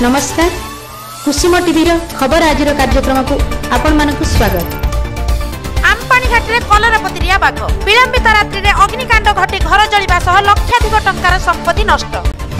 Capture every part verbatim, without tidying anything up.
नमस्कार कुसुम टीवी खबर आज कार्यक्रम को आपण मानकु स्वागत। आमपानी घाटी में कलरापतरिया बाघ विलंबित रात्रि में अग्निकांड घटी घर जलिबा सह लक्षाधिक टंकार संपत्ति नष्ट।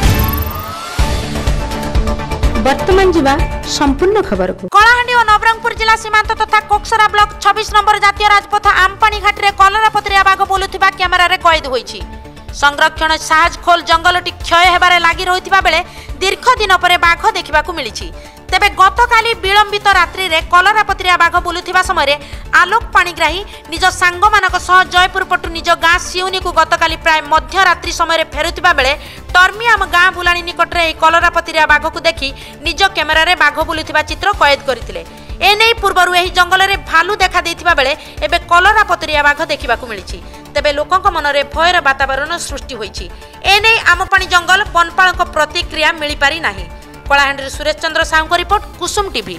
वर्तमान जीवा संपूर्ण खबर को कलाहांडी और नवरंगपुर जिला सीमांत तथा कोकसरा ब्लॉक छब्बीस नंबर जातीय राजपथ आमपानी घाटी में कलरापतरिया बाघ बुलुथिबा कैमेरा रे कैद होईछि। संरक्षण साहज खोल जंगलटी क्षय हेबारे लागि रहिथिबा बेले दीर्घ दिन पर बाघ देखा मिली। तेबे गतकाली विलंबित रात्रि रे कलरापतरिया बाघ बुलुथिबा समय आलोक पाणिग्राही निज सांग मानक सह जयपुर पटु निज गाँ सिउनी को गतकाली प्राय मध्यरात्रि समय फेरुथिबा बेले टर्मियाम गाँ बुलाणी निकट में कलरापतरिया बाघ को देखि निज कैमेरा रे बाघ बुलुथिबा चित्र कैद करथिले। एने पूर्वरु एही जंगल रे भालू देखा देथिबा बेले एबे कलरापतरिया बाघ देखा मिली। तेबे लोकंक मनरे भयर वातावरण सृष्टि होईछि। एने आमपानी जंगल वनपालक प्रतिक्रिया मिली पारि नाही। Kalahandi Suresh Chandra Sahu report Kusum TV.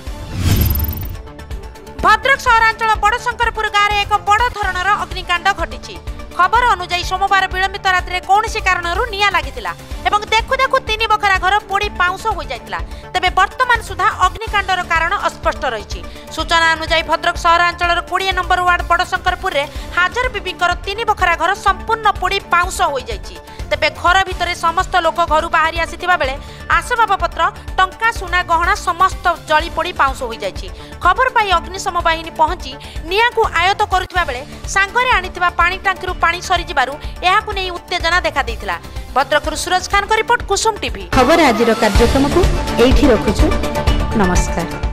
भद्रक सहरांचल बड़शंकरपुर गाँव में एक बड़ धरणर अग्निकांड घटी। खबर अनुसार सोमवार विलंबित रात्रि कौन कारण निया लगी एवं देखु देखु तीन बखरा घर पोड़ी पाउंस हो जाता। तेबे वर्तमान सुधा अग्निकांडर कारण अस्पष्ट रही। सूचना अनुसार भद्रक सहरांचल कोड़े नंबर वार्ड बड़शंकरपुर में हाजर बीबींकर तीन बखरा घर संपूर्ण पोड़ी पाउंस हो जाती। तेबे घर भितर समस्त लोक घर बाहरी आसीथिबा बेले आसबाबपत्र टंका सुना गहना समस्त जली पोड़ी पाउंस हो जाती। खबर पाई अग्निशम बाहिनी पहुंची निया को आयत्त करुथिबा बेले सांगरे आनिथिबा पानी टांकी पानी सरी जिबारु एहाकु नै उत्तेजना देखा देइथिला। भद्रकरु सूरज खान को रिपोर्ट कुसुम टीवी। खबर आज कार्यक्रम को एठी रखुछु। नमस्कार।